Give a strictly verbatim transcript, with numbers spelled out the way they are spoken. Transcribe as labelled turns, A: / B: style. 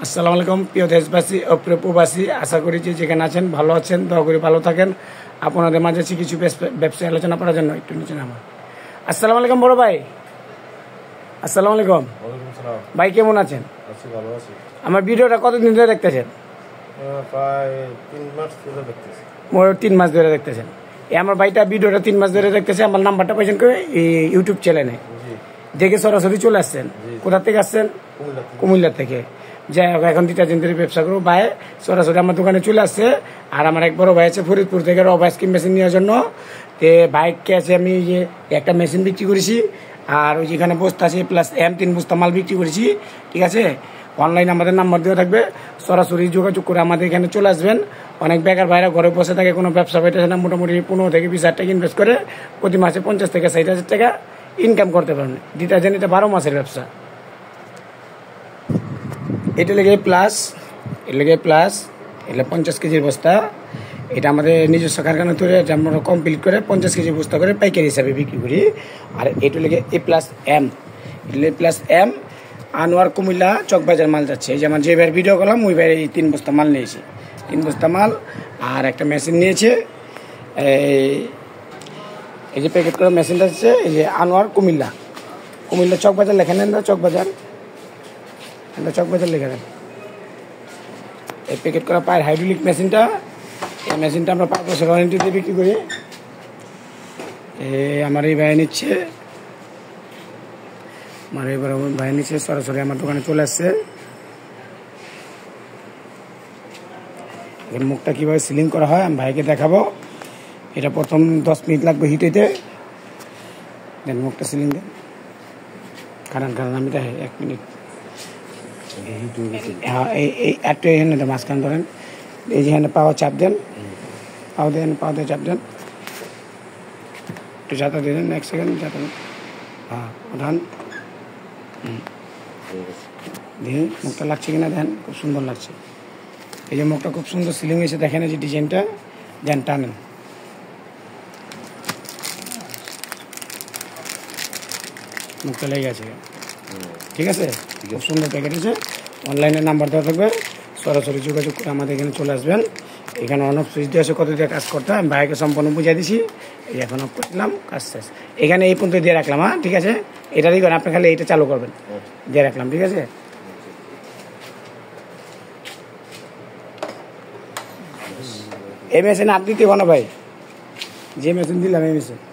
A: আসসালামু আলাইকুম প্রিয় দেশবাসী ও প্রিয় প্রবাসী, আশা করি যে যেখানে আছেন ভালো আছেন। দোয়া করি ভালো থাকেন। আপনাদের মাঝে আছি কিছু ব্যবসায় আলোচনা করার জন্য। একটু নিচে নামা। আসসালামু আলাইকুম বড় ভাই। আসসালামু আলাইকুম ভাই, কেমন আছেন? আমার ভিডিওটা কতদিন ধরে দেখতেছেন?
B: প্রায় তিন মাস ধরে দেখতেছি।
A: তিন মাস ধরে দেখতেছেন। এই আমার ভাইটা ভিডিওটা তিন মাস ধরে দেখতেছে। আমার নাম্বারটা পাইছেন করে এই ইউটিউব চ্যানেলে দেখে সরাসরি চলে আসছেন। কোথা থেকে আসছেন? কুমিল্লা থেকে। যাই হোক, এখন ডিটারজেন্টের ব্যবসা করবো। ভাই সরাসরি আমার দোকানে চলে আসছে। আর আমার এক বড় ভাই আছে ফরিদপুর থেকে রব আইসক্রিম মেশিন নেওয়ার জন্য। তো বাইককে আছে আমি যে একটা মেশিন বিক্রি করেছি, আর ওই যেখানে বস্তা আছে প্লাস এম তিন বস্তা মাল বিক্রি করেছি। ঠিক আছে, অনলাইনে আমাদের নাম্বার দেওয়া থাকবে, সরাসরি যোগাযোগ করে আমাদের এখানে চলে আসবেন। অনেক বেকার ভাইরা ঘরে বসে থাকে, কোনো ব্যবসা পাইতেছে না, মোটামুটি পনেরো থেকে বিশ হাজার টাকা ইনভেস্ট করে প্রতি মাসে পঞ্চাশ থেকে ষাট হাজার টাকা ইনকাম করতে পারেন। ডিটারজেন্ট এটা বারো মাসের ব্যবসা। এটা লেগে প্লাস এটা লেগে প্লাস এটা পঞ্চাশ কেজির বস্তা। এটা আমাদের নিজস্ব কারখানা তৈরি, এটা আমরা কমপ্লিট করে পঞ্চাশ কেজি বস্তা করে পাইকারি হিসাবে বিক্রি করি। আর এটা লেগে এ প্লাস এম এটা প্লাস এম আনোয়ার কুমিল্লা চকবাজার মাল যাচ্ছে। এই যে আমার যে ভাইয়ের ভিডিও করলাম ওই ভাইয়ের এই তিন বস্তা মাল নিয়েছি। তিন বস্তা মাল আর একটা মেশিন নিয়েছে। এই যে প্যাকেট করা মেশিনটা হচ্ছে এই যে আনোয়ার কুমিল্লা কুমিল্লা চকবাজার লেখা নেন না, চকবাজার এটা চকবাজার লেখা দেন। এই প্যাকেট করা পায়ের হাইড্রোলিক মেশিনটা, এই মেশিনটা আমরা পাঁচ বছর ওয়ারেন্টিতে বিক্রি করি। আমার এই ভাই নিচ্ছে আমার এবার ভাই নিচ্ছে সরাসরি আমার দোকানে চলে আসছে। এর মুখটা কীভাবে সিলিং করা হয় আমি ভাইকে দেখাবো। এটা প্রথম দশ মিনিট লাগবে হিট হইতে। দেন মুখটা সিলিং দেন। কারণ কারণ আমি দেখাই এক মিনিট। হ্যাঁ, এই এই একটু এখানে মাঝখান ধরেন, এই যেখানে পাওয়া চাপ দেন, পাও দেন পাও দিয়ে চাপ দেন, একটু চাতা দিয়ে দেন, এক সেকেন্ড চাতা দেন। হ্যাঁ উঠান, দিয়ে মুখটা লাগছে কিনা দেন, খুব সুন্দর লাগছে। এই যে মুখটা খুব সুন্দর সিলিং হয়েছে, দেখেন এই যে ডিজাইনটা, দেন টানেন। মুখটা লেগে গেছে, ঠিক আছে। খুব সুন্দর প্যাকেট আছে। অনলাইনে নাম্বার দেওয়া থাকবে, সরাসরি যোগাযোগ করে আমাদের এখানে চলে আসবেন। এখানে অন অফ সুইচ দিয়ে আছে, কত দিয়ে কাজ করতে হয় আমি ভাইকে সম্পূর্ণ বুঝিয়ে দিছি। এই এখন অফ করলাম, কাজ শেষ। এখানে এই পর্যন্ত দিয়ে রাখলাম। হ্যাঁ ঠিক আছে, এটা দিবেন আপনি, খালি এইটা চালু করবেন, দিয়ে রাখলাম। ঠিক আছে, এই মেশিন আর দিতে না ভাই, যে মেশিন দিলাম এই মেশিন